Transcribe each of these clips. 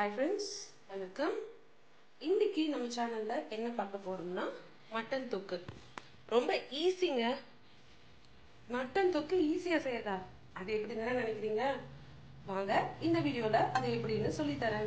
Hi friends, welcome. இன்னைக்கு நம்ம சேனல்ல என்ன பார்க்க போறோம்னா மட்டன் தொக்கு. ரொம்ப ஈஸிங்க. மட்டன் தொக்கு ஈஸியா செய்யறதா? அது எப்படின்னு நினைக்கிறீங்க? வாங்க இந்த வீடியோல அது எப்படின்னு சொல்லி தரேன்.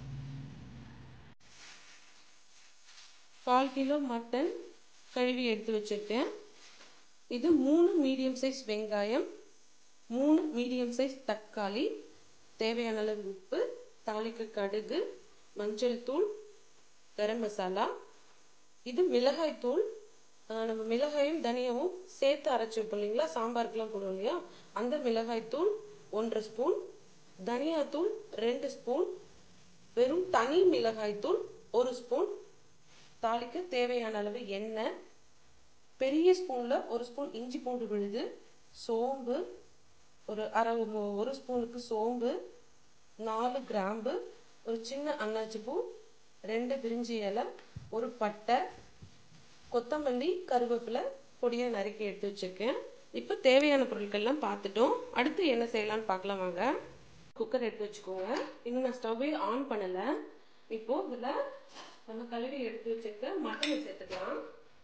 1/4 கிலோ மட்டன் கழுவி எடுத்து வச்சிருக்கேன். இது 3 மீடியம் சைஸ் வெங்காயம், 3 மீடியம் சைஸ் தக்காளி, தேவையான அளவு உப்பு, தாளிக்க கடுகு, மஞ்சள் தூள், கரம் மசாலா, இது மிளகாய் தூள். நம்ம மிளகாயும் தனியாவும் சேர்த்து அரைச்சி வைப்போம் இல்லைங்களா, சாம்பாருக்குலாம் போடுவோம் இல்லையா, அந்த மிளகாய் தூள் 1 ஸ்பூன், தனியா தூள் 2 ஸ்பூன், வெறும் தனி மிளகாய் தூள் 1 ஸ்பூன், தாளிக்க தேவையான அளவு எண்ணெய், பெரிய ஸ்பூன்ல 1 ஸ்பூன் இஞ்சி பூண்டு விழுது, சோம்பு ஒரு ஸ்பூனுக்கு சோம்பு, 4 கிராம்பு, ஒரு சின்ன அன்னாச்சி பூ, 2 பிரிஞ்சி இலை, ஒரு பட்டை, கொத்தமல்லி, கருவேப்பிலை பொடியை நறுக்கி எடுத்து வச்சிருக்கேன். இப்போ தேவையான பொருட்கள்லாம் பார்த்துட்டோம். அடுத்து என்ன செய்யலாம்னு பார்க்கலாம் வாங்க. குக்கர் எடுத்து வச்சுக்கோங்க. இன்னும் நான் ஸ்டவ்வே ஆன் பண்ணலை. இப்போ இதில் நம்ம கழுவி எடுத்து வச்சிருக்க மட்டனை சேர்த்துக்கலாம்.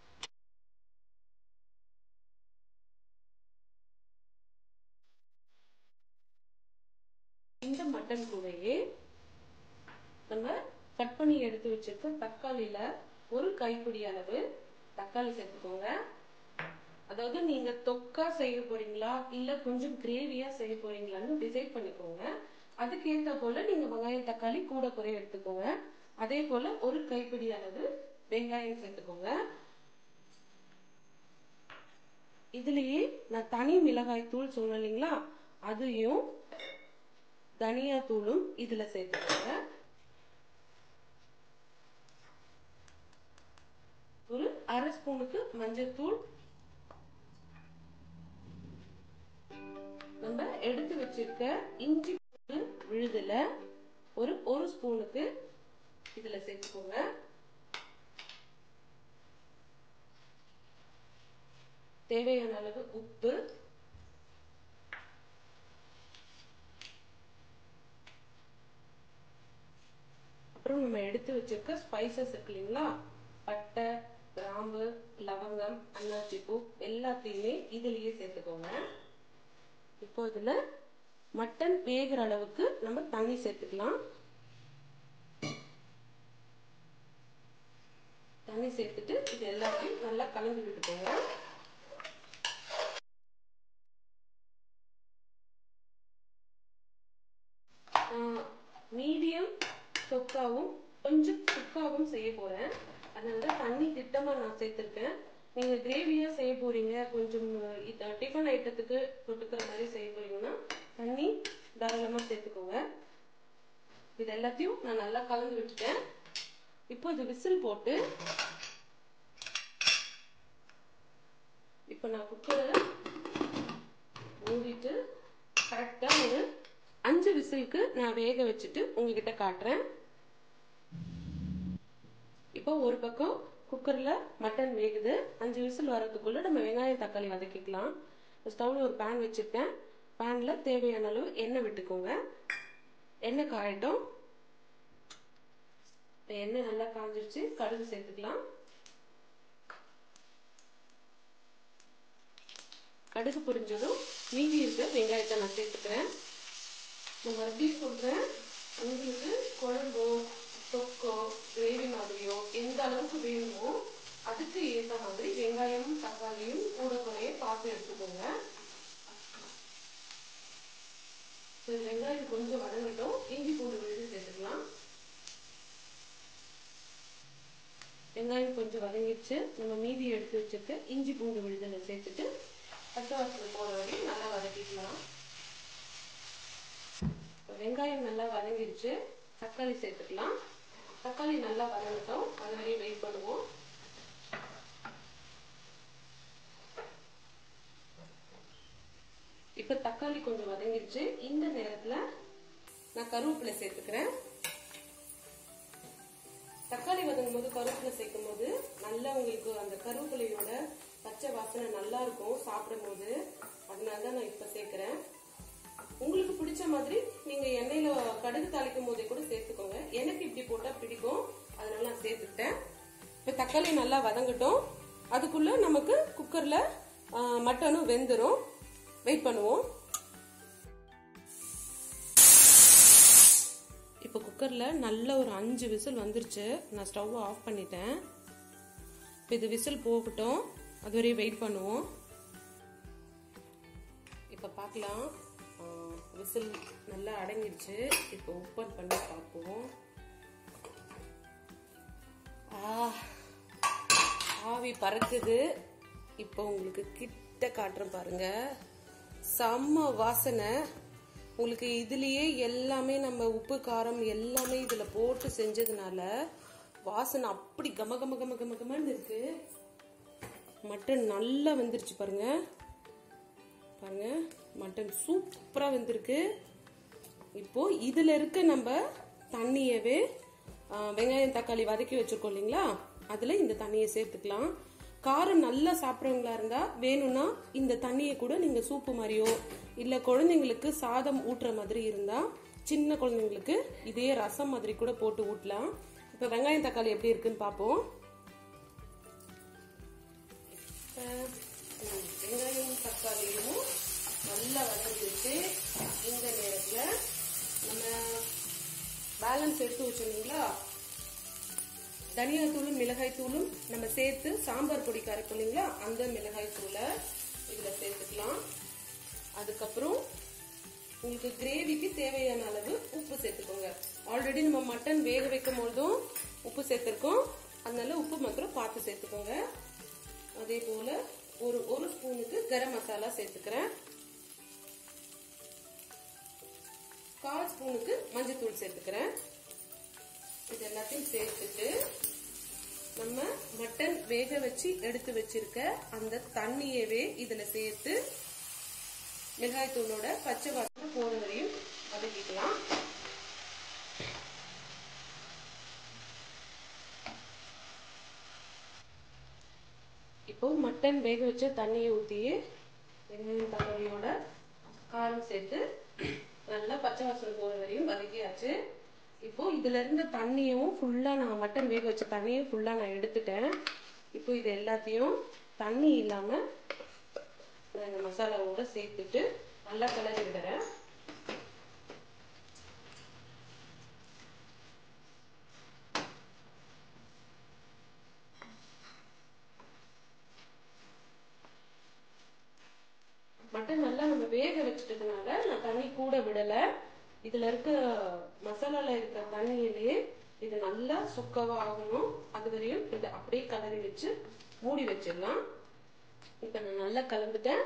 இந்த மட்டன் கூடையே நம்ம கட் பண்ணி எடுத்து வச்சிருக்க தக்காளியில ஒரு கைப்பிடி அளவு தக்காளி சேர்த்துக்கோங்க. அதாவது நீங்க தொக்கா செய்ய போறீங்களா இல்ல கொஞ்சம் கிரேவியா செய்ய போறீங்களான்னு டிசைட் பண்ணிக்கோங்க. அதுக்கு ஏற்ற போல நீங்க வெங்காயம் தக்காளி கூட குறைய எடுத்துக்கோங்க. அதே போல ஒரு கைப்பிடி அளவு வெங்காயம் சேர்த்துக்கோங்க. இதுலயே நான் தனி மிளகாய் தூள் சொன்னேன் இல்லைங்களா, அதையும் தனியா தூளும் இதுல சேர்த்துக்கோங்க. ஒரு அரை ஸ்பூனுக்கு மஞ்சள் தூள், நம்ம எடுத்து வச்சிருக்க இஞ்சி பூண்டு விழுதுல ஒரு ஸ்பூனுக்கு இதுல சேர்த்துக்கோங்க. தேவையான அளவு உப்பு, அப்புறம் நம்ம எடுத்து வச்சிருக்க ஸ்பைசஸ் இருக்கு இல்லைங்களா, பட்டை, கிராம்பு, லவங்கம், அன்னாச்சி பூ எல்லாத்தையுமே இதுலயே சேர்த்துக்கோங்க. இப்போ இதுல மட்டன் வேகிற அளவுக்கு நம்ம தண்ணி சேர்த்துக்கலாம். தண்ணி சேர்த்துட்டு இது எல்லாத்தையும் நல்லா கலந்து விட்டுக்கோங்க. மீடியம் தொக்காவும் கொஞ்சம் சுக்காவும் செய்ய போறேன். அதனால தண்ணி திட்டமா நான் சேர்த்திருக்கேன். நீங்க கிரேவியா செய்ய போறீங்க, கொஞ்சம் டிஃபன் ஐட்டத்துக்கு தொட்டுக்கிற மாதிரி செய்ய போறீங்கன்னா தண்ணி தாராளமா சேர்த்துக்கோங்க. இது எல்லாத்தையும் நான் நல்லா கலந்து விட்டுட்டேன். இப்போ இது விசில் போட்டு இப்போ நான் குக்கரை மூடிட்டு கரெக்டா ஒரு 5 விசிலுக்கு நான் வேக வச்சுட்டு உங்ககிட்ட காட்டுறேன். இப்போ ஒரு பக்கம் குக்கர்ல மட்டன் வேகுது. 5 விசில் வரதுக்குள்ள நம்ம வெங்காயம் தக்காளி வதக்கிக்கலாம். ஸ்டவ்ல ஒரு பேன் வச்சிருக்கேன். பேன்ல தேவையான அளவு எண்ணெய் விட்டுக்கோங்க. எண்ணெய் காயட்டும். எண்ணெய் நல்லா காஞ்சிருச்சு. கடுகு சேர்த்துக்கலாம். கடுகு பொரிஞ்சதும் மீதி இருக்க வெங்காயத்தை நான் சேர்த்துக்கிறேன். நான் மறுபடியும் சொல்றேன், உங்களுக்கு குழம்போ தொக்கோ கிரேவி மாதிரியோ எந்த அளவுக்கு வேணுமோ அதுக்கு ஏற்ற மாதிரி வெங்காயமும் தக்காளியும் கூட குறைய பார்த்து எடுத்துக்கோங்க. வெங்காயம் கொஞ்சம் வதங்கட்டும். இஞ்சி பூண்டு விழுது சேர்த்துக்கலாம். வெங்காயம் கொஞ்சம் வதங்கிடுச்சு. நம்ம மீதி எடுத்து வச்சிருக்க இஞ்சி பூண்டு விழுதுல சேர்த்துட்டு பச்சை வாசனை போற வரைக்கும் நல்லா வதக்கிக்கலாம். வெங்காயம் நல்லா வதங்கிடுச்சு. தக்காளி சேர்த்துக்கலாம். தக்காளி நல்லா வதங்கட்டும். அது வரையும் வெயிட் பண்ணுவோம். இப்ப தக்காளி கொஞ்சம் வதங்கிடுச்சு. இந்த நேரத்துல நான் கருவேப்பிலை சேர்த்துக்கிறேன். தக்காளி வதங்கும் போது கருவேப்பிலை சேர்க்கும் போது நல்லா உங்களுக்கு அந்த கருவேப்பிலையோட பச்சை வாசனை நல்லா இருக்கும் சாப்பிடும் போது. அதனாலதான் நான் இப்ப சேர்க்கிறேன். உங்களுக்கு பிடிச்ச மாதிரி நீங்க எண்ணெயில கடுகு தாளிக்கும் போதே கூட சேர்த்துக்கோங்க. தக்காளி நல்லா வதங்கட்டும். அதுக்குள்ள நமக்கு குக்கர்ல மட்டனும் வெந்துரும். வெயிட் பண்ணுவோம். இப்போ குக்கர்ல நல்ல ஒரு 5 விசில் வந்துருச்சு. நான் ஸ்டவ் ஆஃப் பண்ணிட்டேன். இப்போ இது விசில் போகட்டும், அது வரையும் வெயிட் பண்ணுவோம். இப்போ பார்க்கலாம், விசில் நல்லா அடங்கிடுச்சு. இப்போ ஓப்பன் பண்ணி பார்ப்போம். ஆவி பறக்குது. இப்போ உங்களுக்கு கிட்ட காட்டுறேன் பாருங்க. செம்ம வாசனை. உங்களுக்கு இதுலயே எல்லாமே நம்ம உப்பு காரம் எல்லாமே இதுல போட்டு செஞ்சதுனால வாசனை அப்படி கம கம கம கம கமன்னு இருக்கு. மட்டன் நல்லா வெந்துருச்சு பாருங்க. பாருங்க, மட்டன் சூப்பரா வெந்திருக்கு. இப்போ இதுல இருக்க நம்ம தண்ணியவே வெங்காயம் தக்காளி வதக்கி வச்சிருக்கோம் இல்லைங்களா, அதுல இந்த தண்ணியை சேர்த்துக்கலாம். காரம் நல்லா சாப்பிட்றவங்களா இருந்தா வேணும்னா இந்த தண்ணியை கூட நீங்க சூப்பு மாதிரியோ இல்ல குழந்தைங்களுக்கு சாதம் ஊட்டுற மாதிரி இருந்தா சின்ன குழந்தைங்களுக்கு இதே ரசம் மாதிரி கூட போட்டு ஊட்டலாம். இப்ப வெங்காயம் தக்காளி எப்படி இருக்குன்னு பாப்போம். வெங்காயம் தக்காளியும் நல்லா வதங்கிடுச்சு. இந்த நேரத்துல நம்ம பேலன்ஸ் எடுத்து வச்சிருந்தீங்களா, தனியா தூளும் மிளகாய் தூளும் நம்ம சேர்த்து சாம்பார் பொடி கரைப்போம் இல்லைங்களா, அந்த மிளகாய் தூளை இதுல சேர்த்துக்கலாம். அதுக்கப்புறம் உங்களுக்கு கிரேவிக்கு தேவையான அளவு உப்பு சேர்த்துக்கோங்க. ஆல்ரெடி நம்ம மட்டன் வேக வைக்கும் போதும் உப்பு சேர்த்திருக்கோம், அதனால உப்பு மாத்திரம் பார்த்து சேர்த்துக்கோங்க. அதே போல ஒரு ஸ்பூனுக்கு கரம் மசாலா சேர்த்துக்கிறேன். 1/4 ஸ்பூனுக்கு மஞ்சத்தூள் சேர்த்துக்கிறேன். இது எல்லாத்தையும் சேர்த்துட்டு நம்ம மட்டன் வேக வச்சு எடுத்து வச்சிருக்க அந்த தண்ணியவே இதுல சேர்த்து மிளகாய் தூளோட பச்சை வாசனை போற வரையும் வதக்கிக்கலாம். இப்போ மட்டன் வேக வச்ச தண்ணியை ஊற்றி வெங்காயம் தக்காளியோட காரம் சேர்த்து நல்லா பச்சை வாசனை போற வரையும் வதக்கியாச்சு. இப்போ இதுல இருந்த தண்ணியும் ஃபுல்லா நான் மட்டன் வேக வச்ச தண்ணியும் ஃபுல்லா நான் எடுத்துட்டேன். இப்போ இது எல்லாத்தையும் தண்ணி இல்லாம இந்த மசாலாவோட சேர்த்துட்டு நல்லா கிளறி விடுறேன். மட்டன் நல்லா நம்ம வேக வச்சுட்டதுனால நான் தண்ணி கூட விடல. இதுல இருக்க மசாலால இருக்க தண்ணியிலேயே இது நல்லா சுக்கவா ஆகணும். அது வரையும் இதை அப்படியே கலரி வச்சு மூடி வச்சிடலாம். இப்ப நான் நல்லா கலந்துட்டேன்.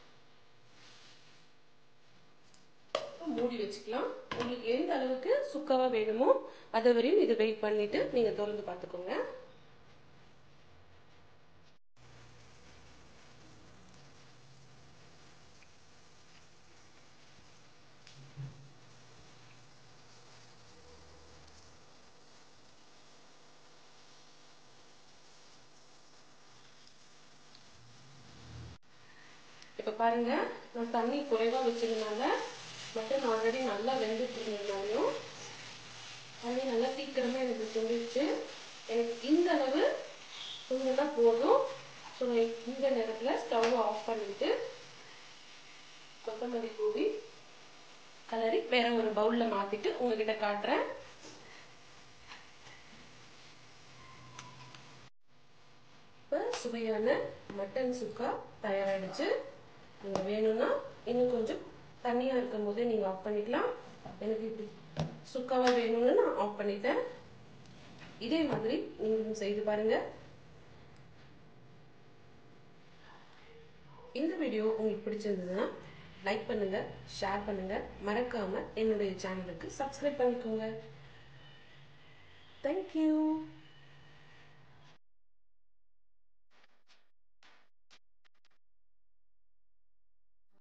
மூடி வச்சுக்கலாம். உங்களுக்கு எந்த அளவுக்கு சுக்கவா வேணுமோ அது வரையும் இது வெயிட் பண்ணிட்டு நீங்க திறந்து பார்த்துக்கோங்க. இப்ப பாருங்க, நான் தண்ணி குறைவா வச்சிருந்தனால மட்டன் ஆல்ரெடி நல்லா வெந்துட்டு இருந்ததுனாலையும் தண்ணி நல்லா சீக்கிரமா எனக்கு சுண்டிடுச்சு. எனக்கு இந்த அளவு சுண்டுனா போதும். ஸோ இந்த நேரத்தில் ஸ்டவ் ஆஃப் பண்ணிட்டு கொத்தமல்லி தூவி கலரி வேற ஒரு பவுல்ல மாத்திட்டு உங்ககிட்ட காட்டுறேன். இப்போ சுவையான மட்டன் சுக்கா தயாராகிடுச்சு. நீங்கள் வேணும்னா இன்னும் கொஞ்சம் தண்ணியாக இருக்கும் போதே நீங்கள் ஆஃப் பண்ணிக்கலாம். எனக்கு இப்படி சுக்காவாக வேணும்னு நான் ஆஃப் பண்ணிட்டேன். இதே மாதிரி நீங்களும் செய்து பாருங்க. இந்த வீடியோ உங்களுக்கு பிடிச்சிருந்ததுன்னா லைக் பண்ணுங்க, ஷேர் பண்ணுங்க, மறக்காம என்னுடைய சேனலுக்கு சப்ஸ்கிரைப் பண்ணிக்கோங்க. தேங்க்யூ.